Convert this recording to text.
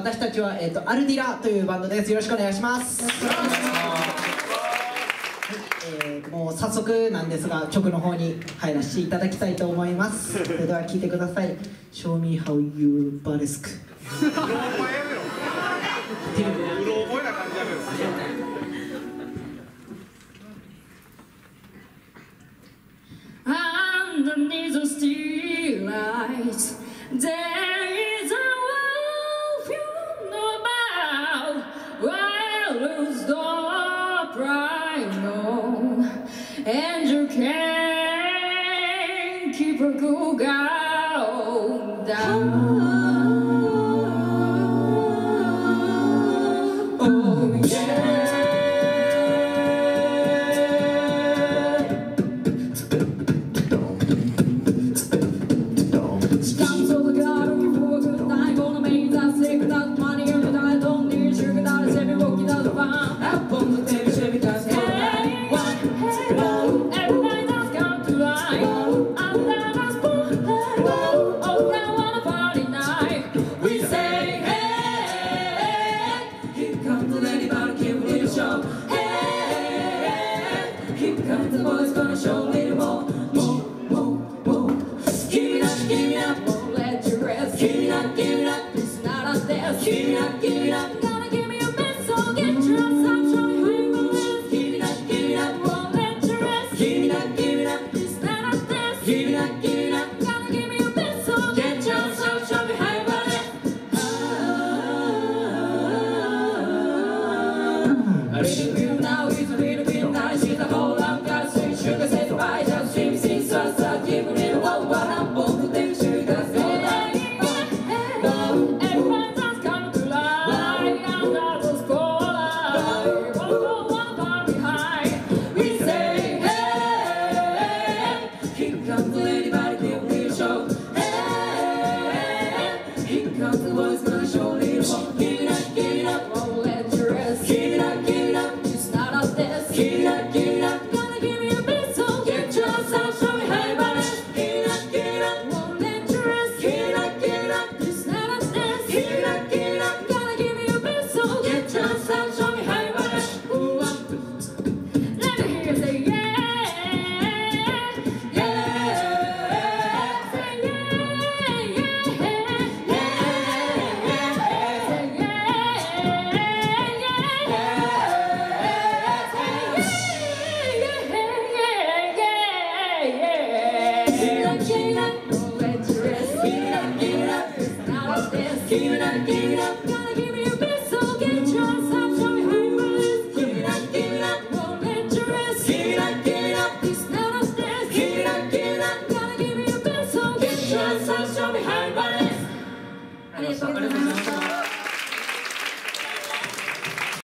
私たちは、アルディラというバンドです。よろしくお願いします。もう早速なんですが曲の方に入らせていただきたいと思います。それでは聴いてください。 Show me how you burlesque。 うろ覚えな感じやめろ。Underneath the steel lights, there is a world you know about. Where lose the pride, no, and you can't keep a cool girl down. Oh yeah. Show me more, more, more, more. Give it up, give it up, won't let you rest. Give it up, it's not a test. Give it up, gotta give me a best, so get yourself, show me how you believe. Give it up, won't let you rest. Give it up, it's not a test. Give it up, gotta give me a best, so get yourself, show me how you believe. A little bit now is a little bit nice, it's a whole lot. Sugar says I just dream, sing, salsa, give me the one, but I'm both think sugar says everyone just come to life, and that was cola. One far behind, we say, hey, here comes the lady, body, give me a show. Hey, here comes the boys, gonna show me the more. Give it up, won't let you rest. Give it up, it's not a test. Give it up. Give it up, gotta give me a best, so get yourself, show me how you believe. Give it up, won't let you rest. Give it up, it's not a test. Give it up, gotta give me a best, so get yourself, show me how you believe. ありがとうございました。